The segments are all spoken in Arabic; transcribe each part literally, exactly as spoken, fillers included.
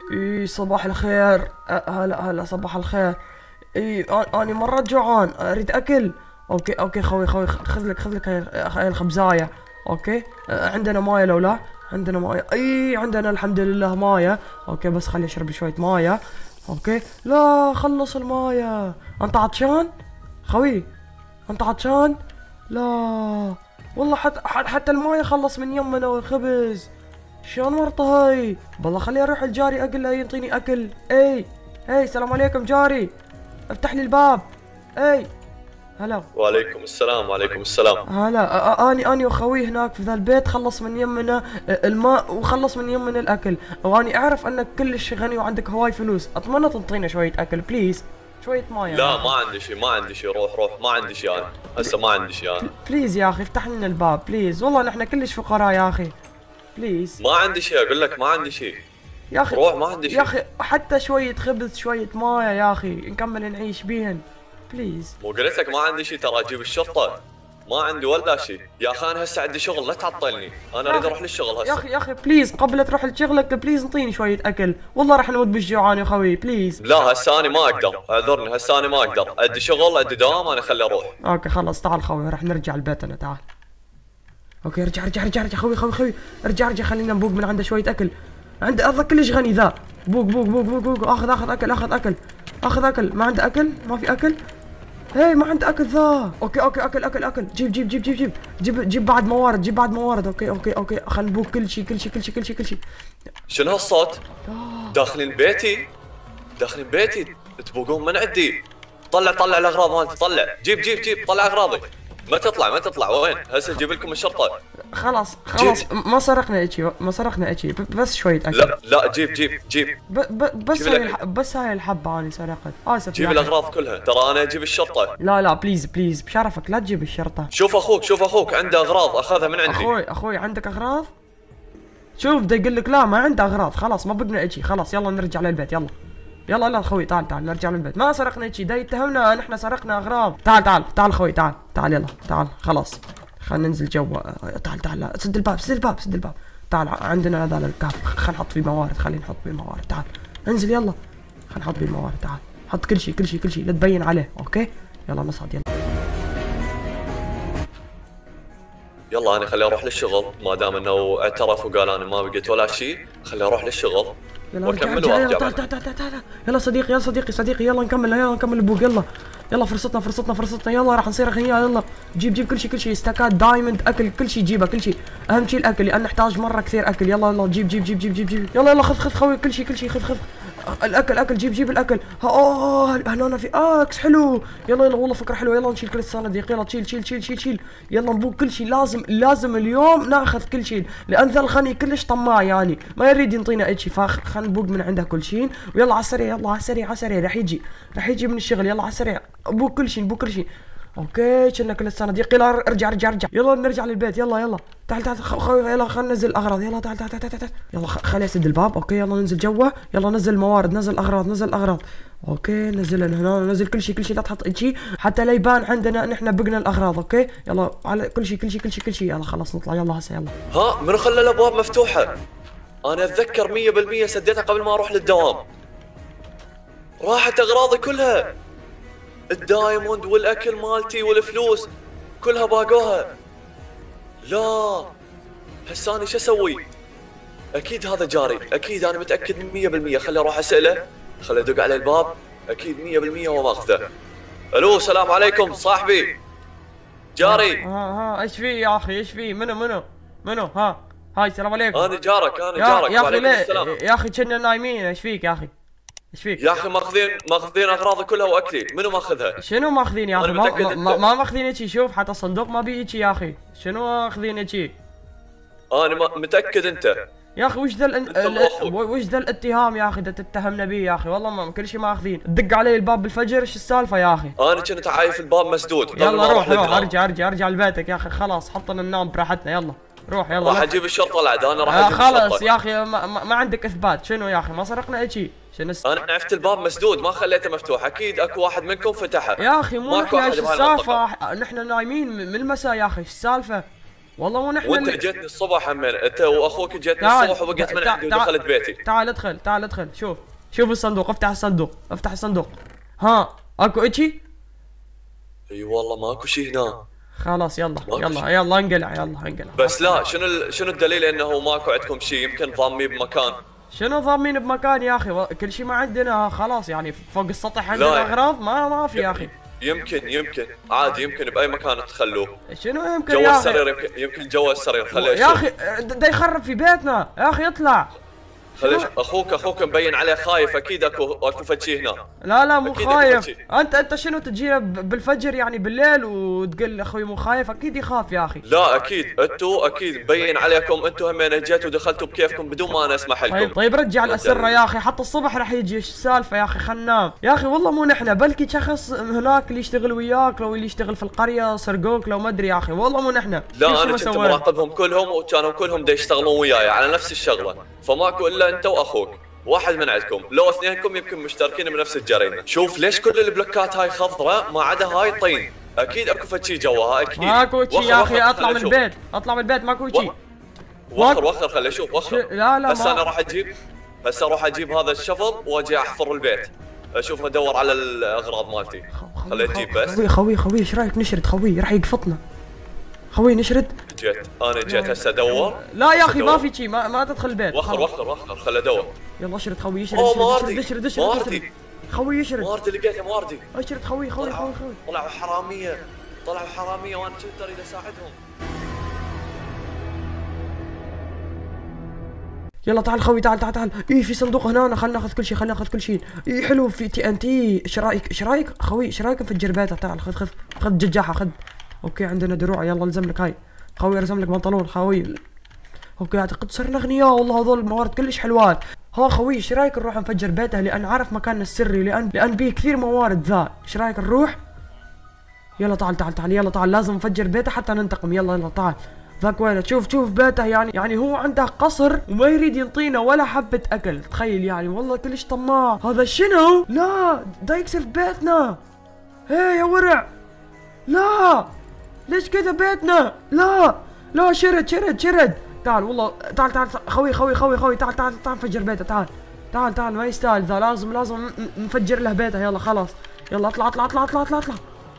اي صباح الخير. أ- هلا هلا صباح الخير. اي أ- اني مرة جوعان اريد اكل. اوكي اوكي خوي خوي خ- خذ لك خذ لك هاي هاي الخبزاية. اوكي أ- عندنا موية لو لا؟ عندنا موية، اي عندنا الحمد لله موية. اوكي بس خلي اشرب شوية موية. اوكي لا خلص الموية. انت عطشان خوي؟ انت عطشان؟ لا والله حتى حتى المويه خلص من يمنا والخبز. شلون مرته هاي؟ والله خليني اروح الجاري اقول له ينطيني اكل. اي اي السلام عليكم جاري، افتح لي الباب. اي هلا. وعليكم السلام وعليكم السلام. هلا أ- أ- اني اني واخوي هناك في ذا البيت خلص من يمنا الماء وخلص من يمنا الاكل، واني اعرف انك كلش غني وعندك هواي فلوس، اتمنى تنطينا شويه اكل بليز، شويه مويه. لا ما عندي شيء، ما عندي شيء، روح روح، ما عندي شيء انا، هسه ما عندي شيء انا. بليز يا اخي افتح لنا الباب بليز، والله نحن كلش فقراء يا اخي بليز. ما عندي شيء، اقول لك ما عندي شيء. يا اخي روح ما عندي شيء. يا اخي حتى شوية خبز شوية موية يا اخي نكمل نعيش بيهن بليز. مو قلت لك ما عندي شيء، ترى اجيب الشرطه. ما عندي ولا شيء يا اخي، انا هسه عندي شغل لا تعطلني، انا اريد اروح للشغل هسه. يا اخي يا اخي بليز قبل لا تروح لشغلك بليز انطيني شوية اكل، والله راح نموت بالجوعان يا خوي بليز. لا هسه انا ما اقدر، اعذرني هسه انا ما اقدر، عندي شغل عندي دوام، انا خلي اروح. اوكي خلاص تعال خوي راح نرجع لبيتنا تعال. اوكي ارجع ارجع ارجع ارجع خوي خوي خوي ارجع ارجع خلينا نبوق من عنده شوية اكل. عنده هذا كلش غني ذا. بوق بوق بوق بوق بوق اخذ اخذ اكل اخذ اكل اخذ اكل. ما عنده اكل؟ ما في اكل؟ هي ما عنده اكل ذا. اوكي اوكي اكل اكل اكل جيب جيب جيب جيب جيب جيب جيب بعد موارد جيب بعد موارد. اوكي اوكي اوكي خلينا نبوق كل شيء كل شيء كل شيء كل شيء كل شيء. شنو هالصوت؟ داخلين بيتي، داخلين بيتي، تبوقون من عندي. طلع طلع الاغراض مالتي، طلع جيب جيب جيب طلع اغراضي. ما تطلع ما تطلع، وين؟ هسه نجيب لكم الشرطه. خلاص خلاص ما سرقنا اشي ما سرقنا اشي بس شوية اكل. لا لا جيب جيب جيب ب ب بس جيب هاي الأكل. الح... بس هاي الحبة اني سرقت اسف. جيب يا أخي. الاغراض كلها، ترى انا اجيب الشرطه. لا لا بليز بليز بشرفك لا تجيب الشرطة. شوف اخوك شوف اخوك عنده اغراض اخذها من عندي. اخوي اخوي عندك اغراض؟ شوف دا يقول لك لا ما عنده اغراض، خلاص ما بقنا اشي، خلاص يلا نرجع للبيت يلا. يلا يلا اخوي تعال تعال نرجع للبيت، ما سرقنا شيء، دا يتهمنا نحن سرقنا اغراض. تعال تعال تعال اخوي تعال تعال يلا تعال خلاص خلينا ننزل جوا. تعال تعال لا سد الباب سد الباب سد الباب. تعال عندنا هذا الكاف خلينا نحط فيه موارد، خلينا نحط فيه موارد. تعال انزل يلا خلينا نحط فيه موارد. تعال حط كل شيء كل شيء كل شيء لا تبين عليه. اوكي يلا نصعد يلا. يلا انا خلي اروح للشغل، ما دام انه اعترف وقال انا ما بقيت ولا شيء، خلي اروح للشغل يلا واكمل ارجع يلا وارجع تعال بعد. تعال تعال تعال يلا صديقي يلا صديقي صديقي يلا نكمل يلا نكمل البوق يلا. يلا فرصتنا فرصتنا فرصتنا يلا راح نصير اغنياء يلا. جيب جيب كل شيء كل شيء استاكات دايموند اكل كل شيء جيبه كل شيء، اهم شيء الاكل لان نحتاج مره كثير اكل. يلا يلا جيب جيب جيب جيب جيب جيب يلا يلا خذ خذ خوي كل شيء كل شيء خذ خذ الاكل اكل جيب جيب الاكل. ها اوه هنا في اكس حلو. يلا يلا والله فكره حلوه. يلا نشيل كل الصناديق يلا شيل شيل شيل شيل شيل. يلا نبوق كل شيء، لازم لازم اليوم ناخذ كل شيء لان ذا الخني كلش طماع يعني ما يريد ينطينا اي شيء، فخلينا نبوق من عنده كل شيء. ويلا على السريع يلا على السريع على السريع راح يجي راح يجي من الشغل. يلا على السريع بوق كل شيء نبوق كل شيء. اوكي شلنا كل الصناديق. يلا ارجع ارجع ارجع يلا نرجع للبيت. يلا يلا تعال تعال خ... يلا خلينا ننزل الاغراض. يلا تعال تعال تعال تعال يلا خ... خلي اسد الباب. اوكي يلا ننزل جوا. يلا نزل الموارد نزل الاغراض نزل الاغراض. اوكي نزل هنا نزل كل شيء كل شيء لا تحط شيء حتى لا يبان عندنا نحن بقنا الاغراض. اوكي يلا على كل شيء كل شيء كل شيء كل شيء. يلا خلاص نطلع يلا هسه يلا. ها منو خلى الابواب مفتوحه؟ انا اتذكر مية بالمية سديتها قبل ما اروح للدوام. راحت اغراضي كلها، الدايموند والاكل مالتي والفلوس كلها باقوها. لا هسه انا شو اسوي؟ اكيد هذا جاري، اكيد انا متاكد مية بالمية. خلي اروح اساله، خلي ادق على الباب، اكيد مية بالمية هو ماخذه. الو السلام عليكم صاحبي جاري. ها ها ايش في يا اخي ايش في؟ منو منو منو ها هاي السلام عليكم. انا جارك انا يا جارك يا اخي وعليكم ليه السلام. يا اخي كنا نايمين ايش فيك يا اخي؟ ايش فيك؟ يا اخي ماخذين ماخذين اغراضي كلها واكلي، منو ماخذها؟ شنو ماخذين يا اخي؟ أنا ما, متأكد ما, أنت- ما, ما ماخذين شيء. شوف حتى الصندوق ما بيه شيء يا اخي. شنو ماخذين شيء؟ انا ما- متاكد انت. يا اخي وش ذا الان... أنت مو أخوي. وش ذا الاتهام يا اخي ده تتهمنا به يا اخي؟ والله ما كل شيء ماخذين. تدق علي الباب بالفجر ايش السالفه يا اخي؟ انا كنت عايف الباب مسدود قبل ما يلا روح اروح روح للدوام. ارجع ارجع ارجع لبيتك يا اخي. خلاص حطنا ننام براحتنا. يلا روح يلا راح لا- اجيب الشرطه العاد، انا راح آه اجيب خلاص الشرطه. يا اخي ما, ما, ما عندك اثبات. شنو يا اخي ما سرقنا اي شيء. شنو الس... انا عرفت الباب مسدود ما خليته مفتوح، اكيد اكو واحد منكم فتحه. يا اخي مو ماكو نحن أحد ايش بهاي المنطقة. السالفه؟ نحن نايمين من المساء يا اخي ايش السالفه؟ والله مو نحن وانت اللي... جيتني الصبح همين، انت واخوك جيتني تعال الصبح وبقيت من تع- عندي تع- ودخلت بيتي. تعال ادخل، تعال ادخل، شوف شوف الصندوق، افتح الصندوق، افتح الصندوق. ها اكو اتشي؟ اي والله ماكو شيء هنا. خلاص يلا ماكو يلا شي. يلا انقلع، يلا انقلع. بس لا، شنو ال... شنو الدليل انه ماكو عندكم شيء؟ يمكن ضامين بمكان. شنو ضامين بمكان يا اخي؟ و- كل شيء ما عندنا خلاص يعني، فوق السطح لا عندنا يا- اغراض ما ما في يا اخي. يمكن يمكن عادي، يمكن باي مكان تخلوه. شنو يمكن جوا يا اخي؟ السرير، يمكن يمكن جوا السرير، خليه يا يشوف. اخي دا يخرب في بيتنا يا اخي، اطلع. خليه يشوف. اخوك اخوك مبين عليه خايف، اكيد اكو اكو فد شيء هنا. لا لا مو أكيد خايف. أكيد. انت انت شنو تجينا ب- بالفجر يعني بالليل وتقول اخوي مو خايف؟ اكيد يخاف يا اخي. لا اكيد انتوا اكيد مبين عليكم، انتوا همين جيتوا ودخلتوا بكيفكم بدون ما انا اسمح لكم. طيب طيب رجع الاسره يا اخي، حتى الصبح راح يجي. ايش السالفه يا اخي؟ خلنا ننام يا اخي. والله مو نحن، بلكي شخص هناك اللي يشتغل وياك، لو اللي يشتغل في القريه سرقوك، لو ما ادري يا اخي. والله مو نحن. لا انا كنت مراقبهم كلهم، وكانوا كلهم دا يشتغلون وياي على نفس الشغله، فماكو الا انت واخوك، واحد من عندكم لو اثنينكم يمكن مشتركين بنفس الجريمه. شوف ليش كل البلوكات هاي خضراء ما عدا هاي طين؟ اكيد اكو فد شي جواها اكيد. ماكو شي وخر يا وخر، اخي، اطلع من خليني أشوف. البيت، اطلع من البيت، ماكو شي. وخر وخر خليني اشوف وخر. لا لا هسه ما- انا راح اجيب هسه اروح اجيب هذا الشفل واجي احفر البيت، اشوف ادور على الاغراض مالتي. خليني اجيب بس. خوي خوي خوي ايش رايك نشرد؟ خوي راح يقفطنا. خوي نشرد. جيت انا جيت هسه ادور. لا يا هسه اخي ما أدور. في شي، ما, ما تدخل البيت. وخر خلاص. وخر وخر خليني ادور. يلا اشرد خوي، اشرد اوه اشرد مواردي اشرد اشرد مواردي اشرد. خوي اشرد مواردي لقيتها مواردي. اشرد خوي خوي خوي خوي. طلعوا حراميه طلعوا حراميه وانا كنت اريد اساعدهم. يلا تعال خوي، تعال تعال تعال. ايه في صندوق هنا، خلينا ناخذ كل شيء، خلينا ناخذ كل شيء. ايه حلو، في تي ان تي. ايش رايك؟ ايش رايك خوي؟ ايش رايك نفجر بيته؟ تعال خذ خذ خذ دجاحه خذ. اوكي عندنا دروع، يلا الزم لك هاي. خوي ارزم لك بنطلون خوي. اوكي اعتقد صرنا اغنياء والله، هذول الموارد كلش حلوات. ها خوي ايش رايك نروح نفجر بيته؟ لان عارف مكاننا السري، لان لان بيه كثير موارد ذا. ايش رايك نروح؟ يلا تعال تعال تعال، يلا تعال، لازم نفجر بيته حتى ننتقم. يلا يلا تعال. ذاك وينه؟ شوف شوف بيته، يعني يعني هو عنده قصر وما يريد ينطينا ولا حبة أكل. تخيل يعني، والله كلش طماع. هذا شنو؟ لا دا يكسر في بيتنا. هي يا ورع، لا ليش كذا بيتنا؟ لا لا شرد شرد شرد. تعال والله، تعال تعال خوي خوي خوي خوي، تعال تعال تعال نفجر بيته. تعال تعال تعال، ما يستاهل ذا، لازم لازم ن- نفجر له بيته. يلا خلاص، يلا اطلع اطلع اطلع اطلع اطلع اطلع.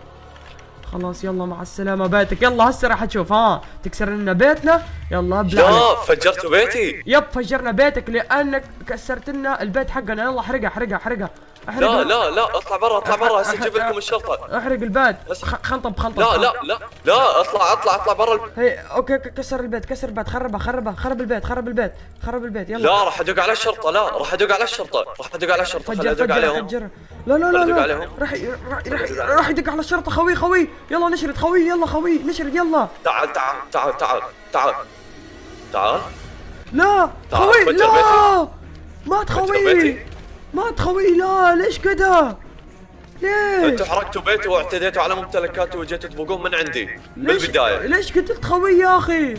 خلاص يلا مع السلامة بيتك. يلا هسه راح تشوف. ها تكسر لنا بيتنا. يلا ابلع عليك. لا فجرتوا بيتي. يب فجرنا بيتك لانك كسرت لنا البيت حقنا. يلا احرقه احرقه احرقه احرق. لا لا لا اطلع برا اطلع برا، هسه اجيب لكم الشرطه. احرق البيت. بس- خ- خنطب خنطب. لا لا لا لا اطلع اطلع اطلع برا. هي اوكي ك- كسر البيت، كسر البيت، خربه خربه، خرب البيت، خرب البيت، خرب البيت. يلا لا راح ادق على الشرطه، لا راح ادق على الشرطه، راح ادق على الشرطه. خليني فجر ادق فجر عليهم. فجر. لا لا لا خلي أدق لا عليهم. راح راح راح راح يدق على الشرطه. خوي خوي يلا نشرد خوي، يلا خوي نشرد يلا. تعال تعال تعال تعال تعال تعال. لا تعال، خوي فجر لا مات فجر خوي، بيتي. مات خوي. لا ليش كذا؟ ليش؟ انتوا حرقتوا بيتي واعتديتوا على ممتلكاتي وجيتوا تبقون من عندي ليش بالبدايه. ليش قتلت خوي يا اخي؟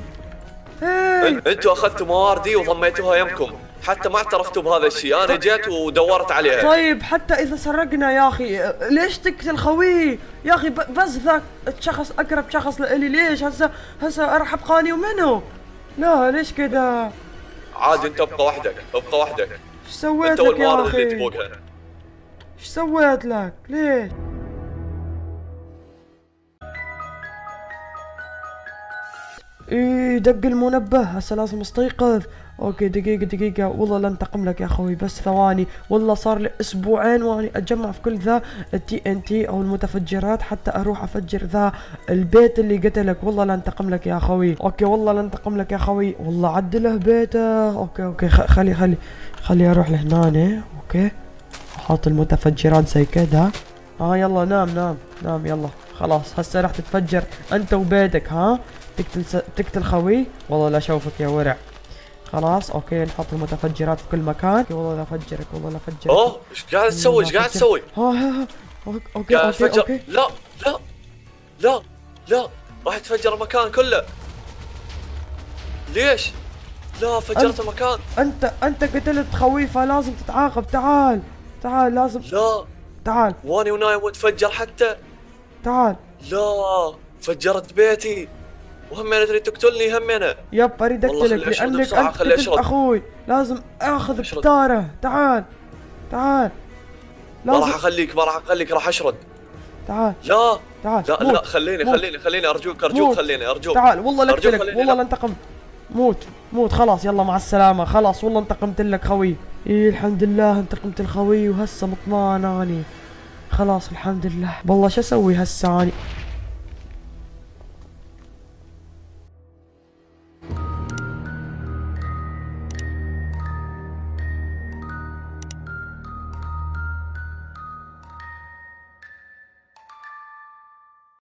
هي انتوا اخذتوا مواردي وضميتوها يمكم، حتى ما اعترفتوا بهذا الشيء. انا جيت ودورت عليها. طيب حتى اذا سرقنا يا اخي ليش تقتل خوي يا اخي؟ ب- بس ذاك الشخص اقرب شخص لإلي. ليش هسه هسه راح ابقى اني ومنه؟ لا ليش كذا؟ عادي انت ابقى وحدك، ابقى وحدك. ايش سويت انت لك يا والموارد اللي اخي؟ تبوقها. ايش سويت لك؟ ليش؟ ايه دق المنبه، هسه لازم استيقظ. اوكي دقيقة دقيقة، والله لا انتقم لك يا اخوي، بس ثواني. والله صار لي اسبوعين واني اتجمع في كل ذا التي ان تي او المتفجرات حتى اروح افجر ذا البيت اللي قتلك. والله لا انتقم لك يا اخوي. اوكي والله لا انتقم لك يا اخوي، والله عدله بيته. اوكي اوكي خ- خلي خلي خلي اروح لهنا. اوكي احط المتفجرات زي كذا. ها يلا نام نام نام يلا. خلاص هسه راح تتفجر انت وبيتك. ها تقتل س... تقتل خوي. والله لا اشوفك يا ورع. خلاص اوكي نحط المتفجرات في كل مكان. أوكي، والله لا افجرك، والله لا افجرك. اوه ايش قاعد تسوي؟ ايش قاعد تسوي؟ ها ها ها اوكي اوكي قاعد اوكي, تفجر. أوكي. لا لا لا لا راح تفجر المكان كله. ليش؟ لا فجرت أنت- المكان. انت انت قتلت خوي فلازم تتعاقب. تعال تعال لازم. لا تعال واني ونايم وتفجر حتى. تعال. لا فجرت بيتي. وهمينة تريد تقتلني همينة. يب اريد والله اقتلك خلي أشرد لانك بسرعة، انت خلي قتلت أشرد. اخوي، لازم اخذ أشرد. بستاره. تعال تعال ما راح لازم اخليك ما راح اخليك راح اشرد. تعال لا تعال لا موت. لا خليني موت. خليني خليني ارجوك ارجوك موت. خليني ارجوك. تعال والله أرجوك لقتلك خليني والله لا. لانتقمت. موت موت خلاص يلا مع السلامة، خلاص والله انتقمت لك خوي. ايه الحمد لله انتقمت الخوي وهسه مطمئن اني. خلاص الحمد لله. والله شو اسوي هسه اني؟